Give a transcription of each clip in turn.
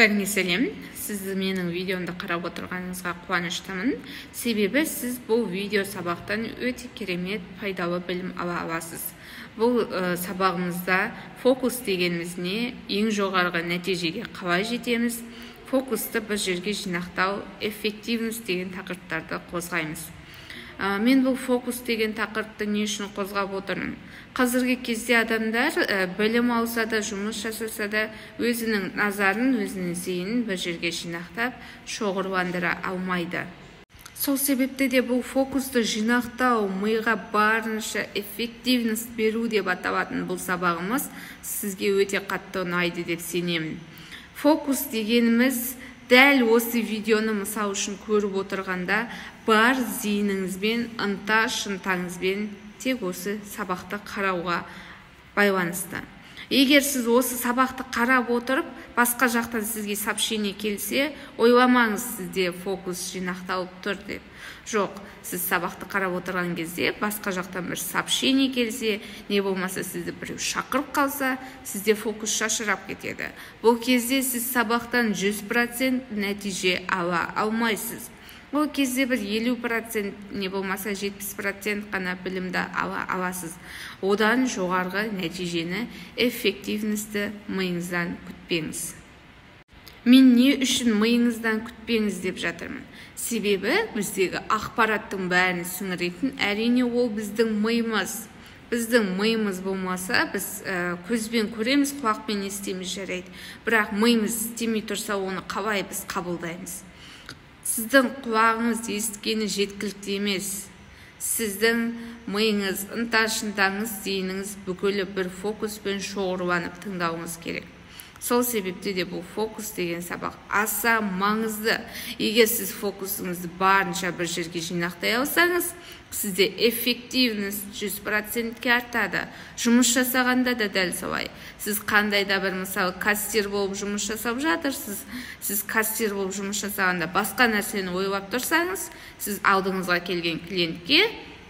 Бәріңе сәлем. Сіз менің видеомды қарап отырғаныңызға қуаныштымын. Себебі сіз бұл видео сабақтан өте керемет пайдалы білім ала аласыз. Бұл сабағымызда фокус дегеніміз не, ең жоғарғы нәтижеге қалай жетеміз, фокусты бір жерге жинақтау, эффективность деген тақырыптарды қозғаймыз. Мен бұл фокус деген тақырыпты не үшін қозғап отырмын? Қазіргі кезде адамдар білім алса да, жұмыс жасаса да, өзінің назарын, өзінің зейінін бір жерге жинақтап, шоғырландыра алмайды. Сол себепті де бұл фокусты жинақтау, миға барынша эффективность беру деп аталатын бұл сабағымыз сізге өте қатты ұнайды деп сенемін. Фокус дегеніміз дәл осы видеоны мысал үшін көріп отырғанда бар зейініңізбен, ынта шынтаңызбен тек осы сабақты қарауға байланысты. Егер сіз осы сабақты қарап отырып, басқа жақтан сізге сообщение келсе, ойламаңыз сізде фокус жинақталып тұр деп. Жоқ, сіз сабақты қарап отырған кезде, басқа жақтан бір сообщение келсе, не болмаса сізді біреу шақырып қалса, сізде фокус шашырап кетеді. Бұл кезде сіз сабақтан 100% нәтиже ала алмайсыз. Ол кезде бір 50%, не болмаса 70% қана білімді ала аласыз. Одан жоғарғы нәтижені, эффективності миыңыздан күтпеңіз. Мен не үшін миыңыздан күтпеңіз деп жатырмын? Себебі біздегі ақпараттың бәрін сіңіретін әрине ол біздің миымыз. Біздің миымыз болмаса, біз көзбен көреміз, құлақпен естиміз жарайды. Бірақ миымыз істемей тұрса, оны қалай біз қабылдаймыз? Сіздің құлағыңыз естігені жеткілікті емес. Сіздің миыңыз, ынта-шынтаңыз, зейініңіз бүкілі бір фокуспен шоғырланып тыңдауыңыз керек. Сол себепті де бұл фокус деген сабақ аса маңызды. Егер сіз фокусыңызды барынша бір жерге жинақтай алсаңыз, сізде эффективность 100%-ке артады. Жұмыс жасағанда да дәл солай. Сіз қандай да бір мысалы кассир болып жұмыс жасап жатырсыз. Сіз кассир болып жұмыс жасағанда басқа нәрсені ойлап тұрсаңыз, сіз алдыңызға келген клиентке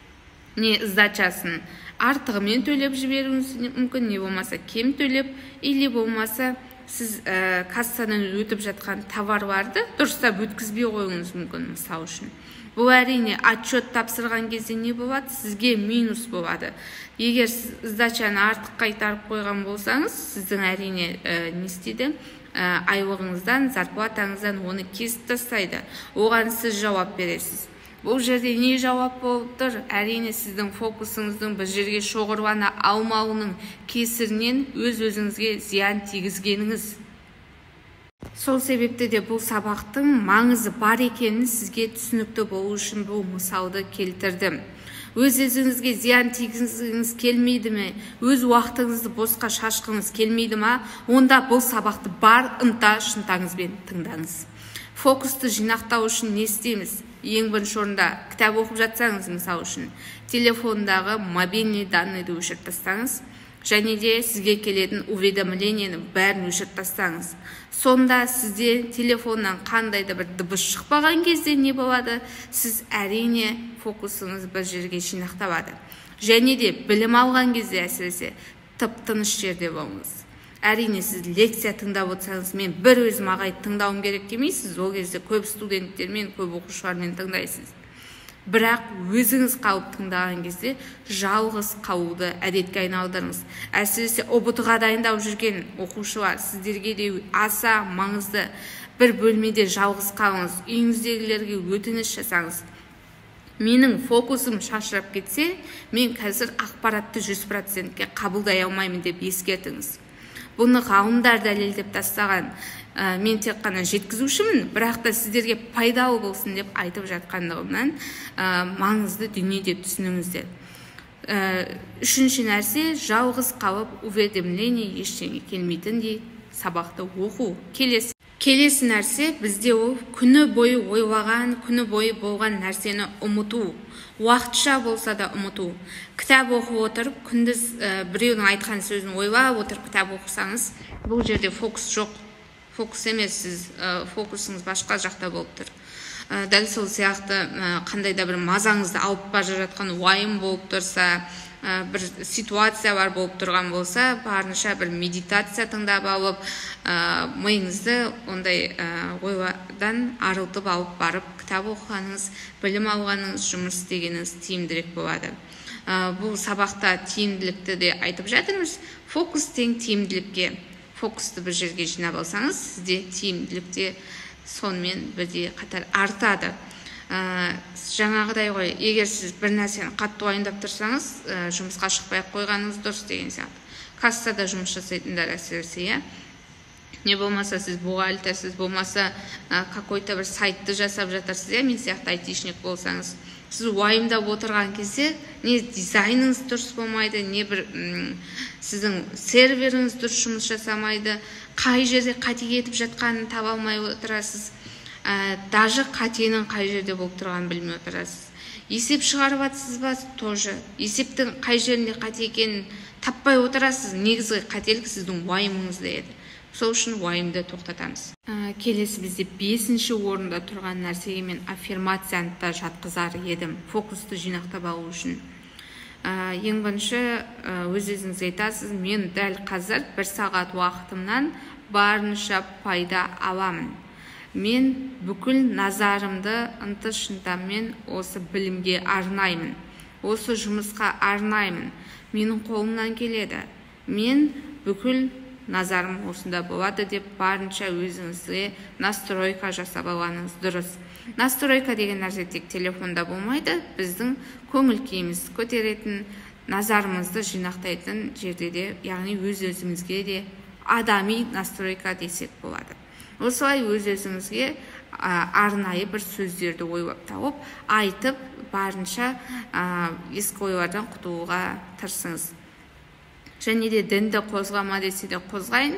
не сдачасын артығымен төлеп жіберуіңіз мүмкін, не болмаса кем төлеп, или болмаса сіз кассадан өтіп жатқан товарларды дұрыстап өткізбей қойыңыз мүмкін, мысал үшін. Бұл әрине отчет тапсырған кезде не болады? Сізге минус болады. Егер сдачаны артық қайтарып қойған болсаңыз, сіздің әрине не істейді? Айлығыңыздан, зарплатаңыздан оны кесіп тастайды. Оған сіз жауап бересіз. Бұл жерде не жауап болып тұр? Әрине сіздің фокусыңыздың бір жерге шоғырлана алмауының кесірінен өз-өзіңізге зиян тигізгеніңіз. Сол себепті де бұл сабақтың маңызы бар екенін сізге түсінікті болу үшін бұл мысалды келтірдім. Өз-өзіңізге зиян тигізгіңіз келмейді ме? Өз уақытыңызды босқа шашқыңыз келмейді ме? Онда бұл сабақты бар ынта-шынтаңызбен тыңдаңыз. Фокусты жинақтау үшін не істейміз? Ең бірінші орында кітап оқып жатсаңыз, мысал үшін, телефондағы мобильный данныйды өшіріп тастаңыз, және де сізге келетін уведомлениені бәрін өшіріп тастаңыз. Сонда сізде телефоннан қандайда бір дыбыс шықпаған кезде не болады? Сіз әрине фокусыңыз бір жерге жинақталады. Және де білім алған кезде әсіресе тып-тыныш жерде болыңыз. Әрине сіз лекция тыңдап отырсаңыз, мен бір өзім ағай тыңдауым керек демейсіз, ол кезде көп студенттермен, көп оқушылармен тыңдайсыз. Бірақ өзіңіз қалып тыңдаған кезде жалғыз қалуды әдетке айналдырыңыз. Әсіресе ұбт-ға дайындап жүрген оқушылар, сіздерге де аса маңызды. Бір бөлмеде жалғыз қалыңыз, үйіңіздегілерге өтініш жасаңыз. Менің фокусым шашырап кетсе, мен қазір ақпаратты 100%-ке қабылдай алмаймын деп ескертіңіз. Бұны ғалымдар дәлелдеп тастаған. Мен тек қана жеткізушімін, бірақ та сіздерге пайдалы болсын деп айтып жатқандығымнан маңызды дүние деп түсініңіздер. Үшінші нәрсе, жалғыз қалып уведомление ештеңе келмейтіндей сабақты оқу. Келесі нәрсе, бізде ол күні бойы ойлаған, күні бойы болған нәрсені ұмыту. Уақытша болса да ұмыту. Кітап оқып отырып, күндіз біреудің айтқан сөзін ойлап отырып кітап оқысаңыз, бұл жерде фокус жоқ. Фокус емес, сіз фокусыңыз басқа жақта болып тұр. дәл сол сияқты қандай да бір мазаңызды алып бара жатқан уайым болып тұрса, бір ситуация бар болып тұрған болса, барынша бір медитация тыңдап алып, миыңызды ондай ойдан арылтып алып барып, кітап оқығаныңыз, білім алғаныңыз, жұмыс істегеніңіз тиімдірек болады. Бұл сабақта тиімділікті де айтып жатырмыз. Фокус тең тиімділікке. Фокусты бір жерге жинап алсаңыз, сізде тиімділік те сонымен бірге қатар артады. Жаңағыдай ғой, егер сіз бір нәрсені қатты уайымдап тұрсаңыз, жұмысқа шықпай қойғаныңыз дұрыс деген сияқты. Кассада жұмыс жасайтындар әсіресе, не болмаса сіз бухгалтерсіз, болмаса какой-то бір сайтты жасап жатырсыз, мен сияқты айтишник болсаңыз, сіз уайымдап отырған кезде не дизайныңыз дұрыс болмайды, не бір сіздің серверіңіз дұрыс жұмыс жасамайды, қай жерде қате кетіп жатқанын таба алмай отырасыз. Даже қатенің қай жерде болып тұрғанын білмей отырасыз. Есеп шығарып жатсыз ба, тоже есептің қай жерінде қате екенін таппай отырасыз. Негізгі қателік сіздің уайымыңызда еді. Сол үшін уайымды тоқтатамыз. Келесі бізде 5-ші орында тұрған нәрсеге мен аффирмацияны да жатқызар едім, фокусты жинақтап алу үшін. Ең бірінші өз-өзіңізге айтасыз, мен дәл қазір 1 сағат уақытымнан барынша пайда аламын. Мен бүкіл назарымды ынты-шынтаммен осы білімге арнаймын. Осы жұмысқа арнаймын. Менің қолымнан келеді. Мен бүкіл назарым осында болады деп барынша өзіңізге настройка жасап алғаныңыз дұрыс. Настройка деген нәрсе тек телефонда болмайды, біздің көңіл күйіміз көтеретін, назарымызды жинақтайтын жерде де, яғни өз-өзімізге де адами настройка десек болады. Осылай өз-өзіңізге арнайы бір сөздерді ойлап тауып, айтып, барынша ескі ойлардан құтылуға тырысыңыз. Және де дінді қозғама десе де қозғайын,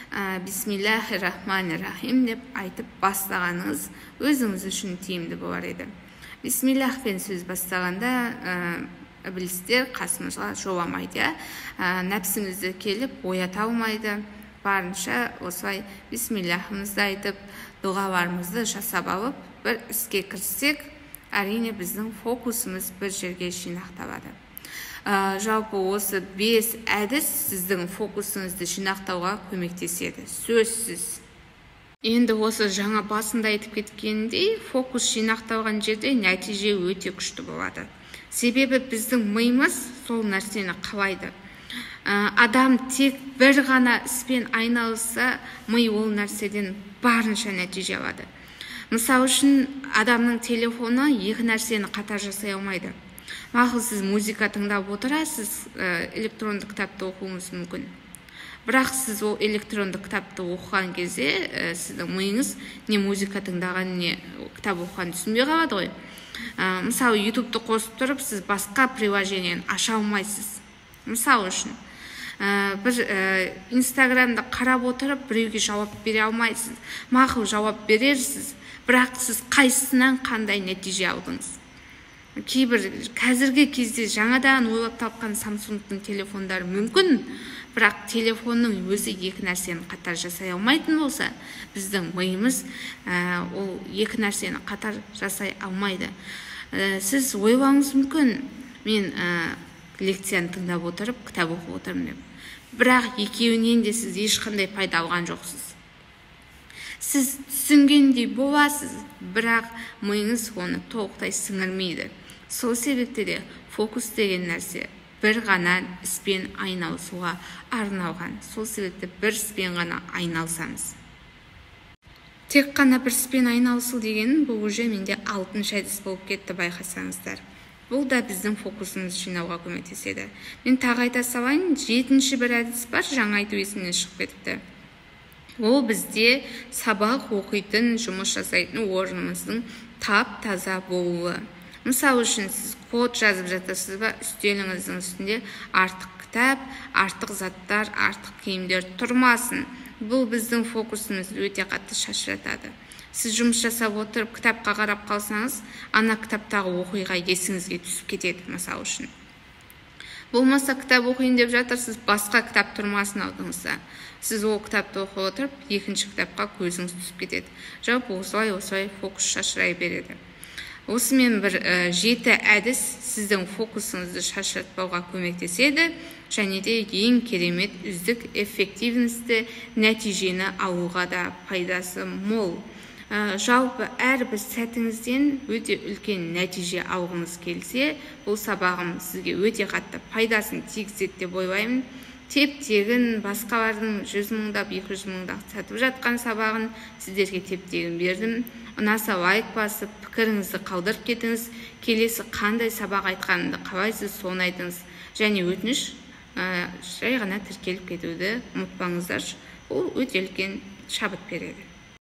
бисмиллахир-рахманир-рахим деп айтып бастағаныңыз өзіңіз үшін тиімді болар еді. Бисмиллахпен сөз бастағанда іблістер қасымызға жоламайды, нәпсіңізді келіп оята алмайды. Барынша осылай бисмиллахымызды айтып, дұғаларымызды жасап алып, бір іске кіріссек, әрине біздің фокусымыз бір жерге жинақталады. Жалпы осы 5 әдіс сіздің фокусыңызды жинақтауға көмектеседі, сөзсіз. Енді осы жаңа басында айтып кеткендей, фокус жинақталған жерде нәтиже өте күшті болады. Себебі біздің миымыз сол нәрсені қалайды. Адам тек бір ғана іспен айналысса, ми ол нәрседен барынша нәтиже алады. Мысал үшін, адамның телефоны екі нәрсені қатар жасай алмайды. Мақұл, сіз музыка тыңдап отырасыз, электронды кітапты оқуыңыз мүмкін. Бірақ сіз ол электронды кітапты оқыған кезде, сіздің миыңыз не музыка тыңдаған, не кітап оқыған түсінбей қалады ғой. Мысалы, ютубты қосып тұрып, сіз басқа приложениені аша алмайсыз. Мысалы үшін, бір инстаграмды қарап отырып, біреуге жауап бере алмайсыз. Мақұл, жауап берерсіз, бірақ сіз қайсысынан қандай нәтиже алдыңыз? Кейбір қазіргі кезде жаңадан ойлап тапқан Samsung-тың телефондары мүмкін, бірақ телефонның өзі екі нәрсені қатар жасай алмайтын болса, біздің миымыз ол екі нәрсені қатар жасай алмайды. Сіз ойлауыңыз мүмкін, мен лекцияны тыңдап отырып, кітап оқып отырмын деп. Бірақ екеуінен де сіз ешқандай пайда алған жоқсыз. Сіз түсінгендей боласыз, бірақ миыңыз оны толықтай сіңірмейді. Сол себепті де фокус деген нәрсе бір ғана іспен айналысуға арналған. Сол себепті бір іспен ғана айналысамыз. Тек қана бір іспен айналысу деген бұл уже менде 6-шы әдіс болып кетті, байқасаңыздар. Бұл да біздің фокусымызды жинауға көмектеседі. Мен тағы айта салайын, 7-ші бір әдіс бар, жаңа айту есімнен шығып кетіпті. Ол бізде сабақ оқитын, жұмыс жасайтын орнымыздың тап-таза болуы. Мысалы үшін, сіз код жазып жатырсыз ба, үстеліңіздің үстінде артық кітап, артық заттар, артық киімдер тұрмасын. Бұл біздің фокусымызды өте қатты шашыратады. Сіз жұмыс жасап отырып, кітапқа қарап қалсаңыз, ана кітаптағы оқиға есіңізге түсіп кетеді, мысалы үшін. Болмаса кітап оқиын деп жатырсыз, басқа кітап тұрмасын алдыңызда. Сіз ол кітапты оқып отырып, екінші кітапқа көзіңіз түсіп кетеді. Жалпы осылай фокус шашырай береді. Осымен бір 7 әдіс сіздің фокусыңызды шашыратпауға көмектеседі, және де ең керемет үздік эффективності нәтижені алуға да пайдасы мол. Жалпы әрбір сәтіңізден өте үлкен нәтиже алғыңыз келсе, бұл сабағым сізге өте қатты пайдасын тигізеді деп ойлаймын. Теп-тегін басқалардың 100 мыңдап, 200 мыңдап сатып жатқан сабағын сіздерге теп-тегін бердім. Ұнаса лайк басып, пікіріңізді қалдырып кетіңіз. Келесі қандай сабақ айтқанымды қалайсыз, соны айтыңыз. Және өтініш, жай ғана тіркеліп кетуді ұмытпаңыздар. Ол өте үлкен шабыт береді.